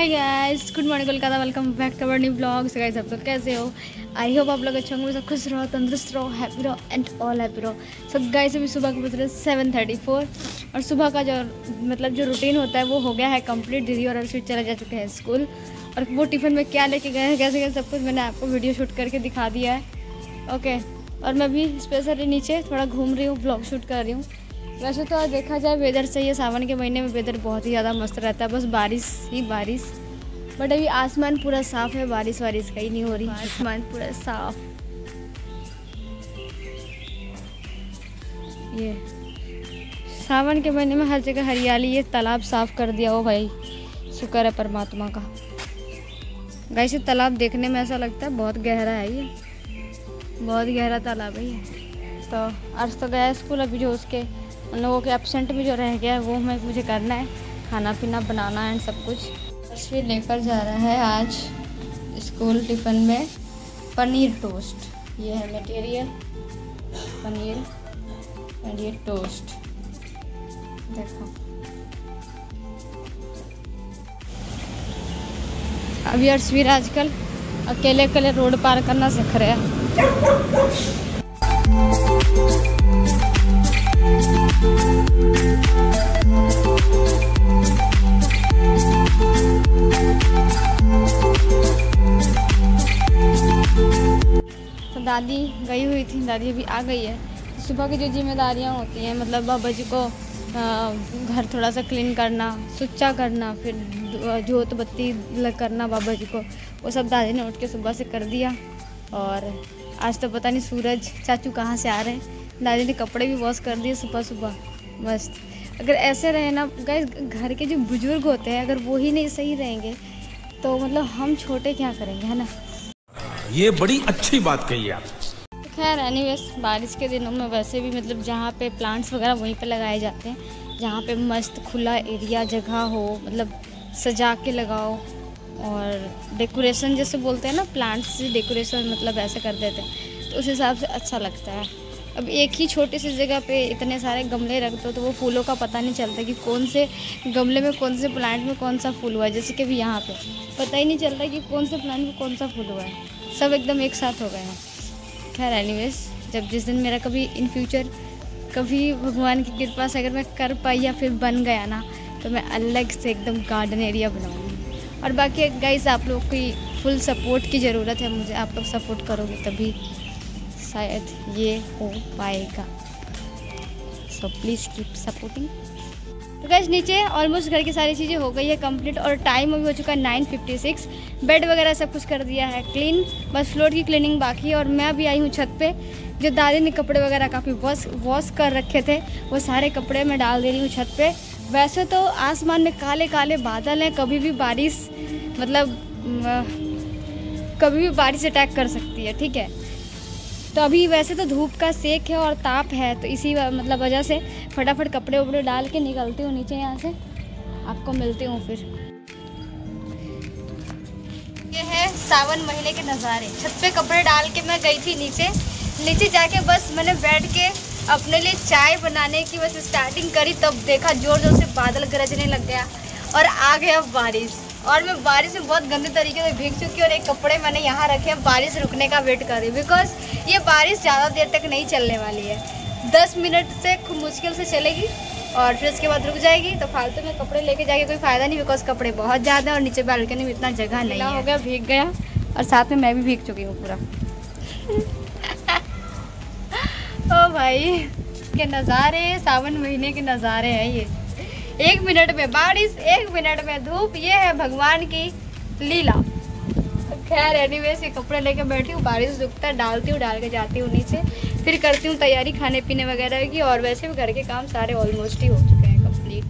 Hey guys, good morning Kolkata, welcome back to our new blog. So guys, आप लोग कैसे हो? आई होप आप लोग अच्छे होंगे, सब खुश रहो, तंदुरुस्त रहो, हैप्पी रहो एंड ऑल हैप्पी रहो। सो गाइस, अभी सुबह के बज रहे 7:34 और सुबह का जो रूटीन होता है वो हो गया है कंप्लीट। दीदी और अर्षित चले जा चुके हैं स्कूल और वो टिफ़िन में क्या लेके गए हैं, कैसे सब कुछ मैंने आपको वीडियो शूट करके दिखा दिया है। ओके, और मैं भी स्पेशली नीचे थोड़ा घूम रही हूँ, ब्लॉग शूट कर रही हूँ। वैसे तो देखा जाए वेदर सही है, सावन के महीने में वेदर बहुत ही ज़्यादा मस्त रहता है, बस बारिश ही बारिश। बट अभी आसमान पूरा साफ़ है, बारिश वारिश कहीं नहीं हो रही, आसमान पूरा साफ। ये सावन के महीने में हर जगह हरियाली, ये तालाब साफ़ कर दिया हो भाई, शुक्र है परमात्मा का। गाइस, ये तालाब देखने में ऐसा लगता है बहुत गहरा है, ये बहुत गहरा तालाब है ये। तो आज तो गया स्कूल, अभी जो उसके उन लोगों के एब्सेंट में जो रह गया है वो मुझे करना है, खाना पीना बनाना है सब कुछ। तस्वीर लेकर जा रहा है आज स्कूल टिफ़िन में पनीर टोस्ट। ये है मटेरियल, पनीर एंड ये टोस्ट। देखो अभी अर्शवीर आजकल अकेले अकेले रोड पार करना सीख रहे हैं। तो दादी गई हुई थी, दादी अभी आ गई है। सुबह की जो जिम्मेदारियां होती हैं, मतलब बाबा जी को घर थोड़ा सा क्लीन करना, सुच्चा करना, फिर जोत बत्ती करना बाबा जी को, वो सब दादी ने उठ के सुबह से कर दिया। और आज तो पता नहीं सूरज चाचू कहाँ से आ रहे हैं। दादी ने कपड़े भी वॉश कर दिए सुबह सुबह, मस्त। अगर ऐसे रहे ना गाइस, घर के जो बुजुर्ग होते हैं अगर वो ही नहीं सही रहेंगे तो मतलब हम छोटे क्या करेंगे, है ना। ये बड़ी अच्छी बात कही आप। खैर एनीवेज, बारिश के दिनों में वैसे भी मतलब जहाँ पे प्लांट्स वगैरह वहीं पे लगाए जाते हैं, जहाँ पे मस्त खुला एरिया जगह हो, मतलब सजा के लगाओ। और डेकोरेशन जैसे बोलते हैं ना, प्लांट्स से डेकोरेशन मतलब ऐसे कर देते हैं, तो उस हिसाब से अच्छा लगता है। अब एक ही छोटी सी जगह पे इतने सारे गमले रख दो तो वो फूलों का पता नहीं चलता कि कौन से गमले में, कौन से प्लांट में कौन सा फूल हुआ है। जैसे कि अभी यहाँ पे पता ही नहीं चल रहा कि कौन से प्लांट में कौन सा फूल हुआ है, सब एकदम एक साथ हो गए हैं। खैर एनीवेज, जब जिस दिन मेरा कभी इन फ्यूचर कभी भगवान की कृपा से अगर मैं कर पाई या फिर बन गया ना, तो मैं अलग से एकदम गार्डन एरिया बनाऊँगी। और बाकी गाइस, आप लोग की फुल सपोर्ट की ज़रूरत है मुझे, आप लोग सपोर्ट करोगे तभी शायद ये हो पाएगा। So please keep supporting. तो गाइस, नीचे ऑलमोस्ट घर की सारी चीज़ें हो गई है कंप्लीट और टाइम अभी हो चुका है 9:56। बेड वगैरह सब कुछ कर दिया है क्लीन, बस फ्लोर की क्लीनिंग बाकी है। और मैं भी आई हूँ छत पे। जो दादी ने कपड़े वगैरह काफ़ी वॉश कर रखे थे, वो सारे कपड़े मैं डाल दे रही हूँ छत पे। वैसे तो आसमान में काले काले बादल हैं, कभी भी बारिश मतलब कभी भी बारिश अटैक कर सकती है, ठीक है। तो अभी वैसे तो धूप का सेक है और ताप है, तो इसी मतलब वजह से फटाफट कपड़े वपड़े डाल के निकलती हूँ नीचे। यहाँ से आपको मिलती हूँ फिर। ये है सावन महीने के नज़ारे। छत पे कपड़े डाल के मैं गई थी नीचे जाके बस मैंने बैठ के अपने लिए चाय बनाने की बस स्टार्टिंग करी, तब देखा जोर जोर से बादल गरजने लग गया और आ गया बारिश। और मैं बारिश में बहुत गंदे तरीके से भीग चुकी और एक कपड़े मैंने यहाँ रखे हैं बारिश रुकने का वेट कर रही, बिकॉज ये बारिश ज़्यादा देर तक नहीं चलने वाली है। 10 मिनट से खूब मुश्किल से चलेगी और फिर उसके बाद रुक जाएगी। तो फालतू में कपड़े लेके जाके कोई फ़ायदा नहीं, बिकॉज कपड़े बहुत ज़्यादा और नीचे बालकनी में इतना जगह नहीं हो गया, भीग गया और साथ में मैं भी भीग चुकी हूँ पूरा। ओ भाई के नज़ारे, सावन महीने के नज़ारे हैं ये। 1 मिनट में बारिश, 1 मिनट में धूप, ये है भगवान की लीला। खैर एनीवेज, ये कपड़े लेके बैठी हूँ, बारिश रुकता है डालती हूँ, डाल के जाती हूँ नीचे, फिर करती हूँ तैयारी खाने पीने वगैरह की। और वैसे भी घर के काम सारे ऑलमोस्ट ही हो चुके हैं कंप्लीट।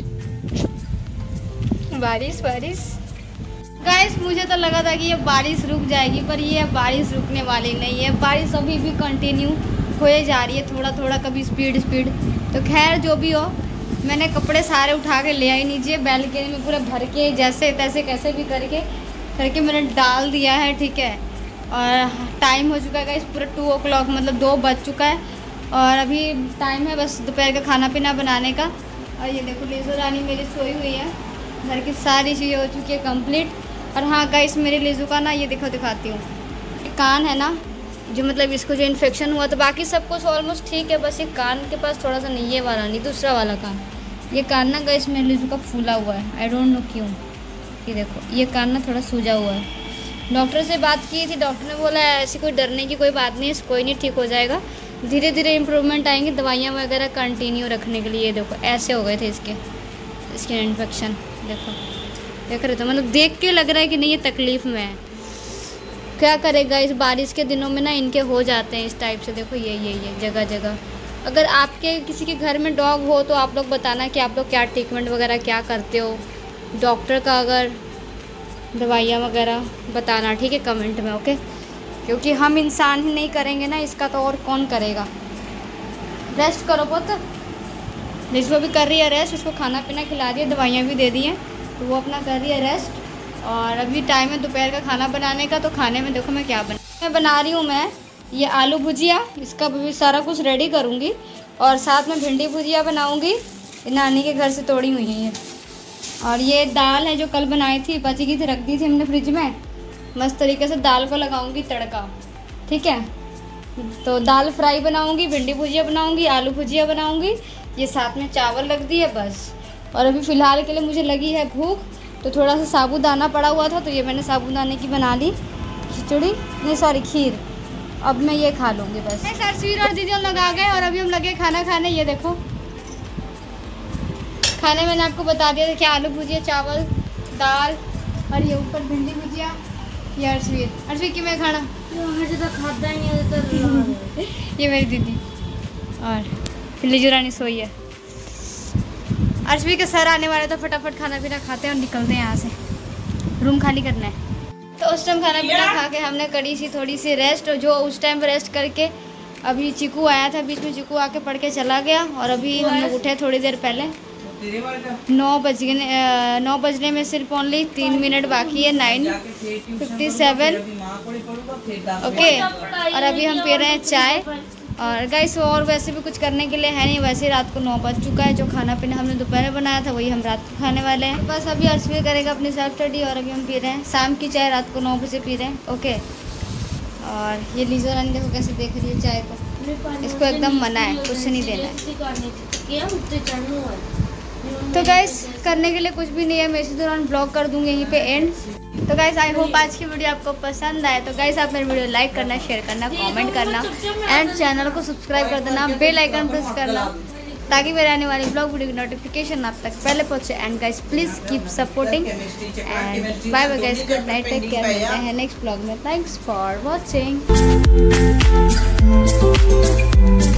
बारिश गाइस, मुझे तो लगा था कि ये बारिश रुक जाएगी, पर ये बारिश रुकने वाली नहीं है। बारिश अभी भी कंटिन्यू होए जा रही है, थोड़ा थोड़ा, कभी स्पीड। तो खैर जो भी हो, मैंने कपड़े सारे उठा के ले आई नीचे, बैल्कनी में पूरा भर के जैसे तैसे कैसे भी करके मैंने डाल दिया है, ठीक है। और टाइम हो चुका है गाइस पूरा 2 o'clock, मतलब 2 बज चुका है और अभी टाइम है बस दोपहर का खाना पीना बनाने का। और ये देखो लीज़ो रानी मेरी सोई हुई है, घर की सारी चीज़ें हो चुकी है कंप्लीट। और हाँ गाइस, मेरे लीजू का ना ये देखो, दिखाती हूँ, कान है ना जो मतलब इसको जो इन्फेक्शन हुआ, तो बाकी सब कुछ ऑलमोस्ट ठीक है, बस ये कान के पास थोड़ा सा नहीं, ये वाला नहीं, दूसरा वाला कान। ये कान ना गाइस मेरे लीजू का फूला हुआ है, आई डोंट नो क्यों। ये देखो, ये कान ना थोड़ा सूजा हुआ है। डॉक्टर से बात की थी, डॉक्टर ने बोला ऐसी कोई डरने की कोई बात नहीं है, कोई नहीं, ठीक हो जाएगा, धीरे धीरे इम्प्रूवमेंट आएंगे, दवाइयाँ वगैरह कंटिन्यू रखने के लिए। ये देखो ऐसे हो गए थे इसके इन्फेक्शन, देखो देख रहे, तो मतलब देख के लग रहा है कि नहीं ये तकलीफ़ में है। क्या करेगा, इस बारिश के दिनों में ना इनके हो जाते हैं इस टाइप से। देखो ये जगह जगह। अगर आपके किसी के घर में डॉग हो तो आप लोग बताना कि आप लोग क्या ट्रीटमेंट वगैरह क्या करते हो, डॉक्टर का अगर दवाइयाँ वगैरह बताना, ठीक है, कमेंट में, ओके। क्योंकि हम इंसान ही नहीं करेंगे ना इसका, तो और कौन करेगा। रेस्ट करो पुत्र, जिसको भी कर रही है रेस्ट, उसको खाना पीना खिला दिया, दवाइयाँ भी दे दी हैं, तो वो अपना कर रही है रेस्ट। और अभी टाइम है दोपहर का खाना बनाने का, तो खाने में देखो मैं क्या बना रही हूँ। मैं ये आलू भुजिया, इसका भी सारा कुछ रेडी करूँगी, और साथ में भिंडी भुजिया बनाऊँगी, नानी के घर से तोड़ी हुई है ये। और ये दाल है जो कल बनाई थी, बची गई थी, रख दी थी हमने फ्रिज में, मस्त तरीके से दाल को लगाऊंगी तड़का, ठीक है। तो दाल फ्राई बनाऊंगी, भिंडी भुजिया बनाऊंगी, आलू भुजिया बनाऊंगी, ये साथ में चावल रख दिए बस। और अभी फ़िलहाल के लिए मुझे लगी है भूख, तो थोड़ा सा साबूदाना पड़ा हुआ था, तो ये मैंने साबूदाने की बना ली खिचड़ी, नहीं सॉरी खीर। अब मैं ये खा लूँगी बस। सरसीर और दीदी हम लोग आ गए और अभी हम लगे खाना खाने। ये देखो खाने मैंने आपको बता दिया था कि आलू भुजिया, चावल, दाल, और ये ऊपर भिंडी भुजिया। ये अर्शवीर की मैं खाना खाता ही नहीं। ये मेरी दीदी और लीजू रानी सोई है। अर्शवीर के सर आने वाले, तो फटाफट खाना पीना खाते हैं और निकलते हैं यहाँ से, रूम खाली करना है। तो उस टाइम खाना पीना खा के हमने करी सी थोड़ी सी रेस्ट, जो उस टाइम रेस्ट करके अभी चीकू आया था बीच में, चीकू आके पढ़ के चला गया, और अभी हम लोग उठे थोड़ी देर पहले। 9 बजने में सिर्फ ओनली 3 मिनट बाकी है, 9:57, ओके। और अभी हम पी रहे हैं चाय। और गाइस और वैसे भी कुछ करने के लिए है नहीं, वैसे रात को 9 बज चुका है, जो खाना पीना हमने दोपहर में बनाया था वही हम रात को खाने वाले हैं। बस अभी अर्शवीर करेगा अपनी सेल्फ स्टडी, और अभी हम पी रहे हैं शाम की चाय, रात को 9 बजे पी रहे हैं, ओके। और ये लीजो रानी देखो कैसे देख रही है चाय को, इसको एकदम मना है, कुछ नहीं देना है। तो गाइस करने के लिए कुछ भी नहीं है, मैं इसी दौरान ब्लॉग कर दूँगी यहीं पे एंड। तो गाइस आई होप आज की वीडियो आपको पसंद आए। तो गाइस आप मेरी वीडियो लाइक करना, शेयर करना, कमेंट करना, एंड चैनल को सब्सक्राइब कर देना, बेल आइकन प्रेस करना, ताकि मेरे आने वाली ब्लॉग वीडियो की नोटिफिकेशन आप तक पहले पहुँचे। And guys please keep supporting, and bye bye guys, good night, take care, मिलते हैं नेक्स्ट ब्लॉग में। Thanks for watching.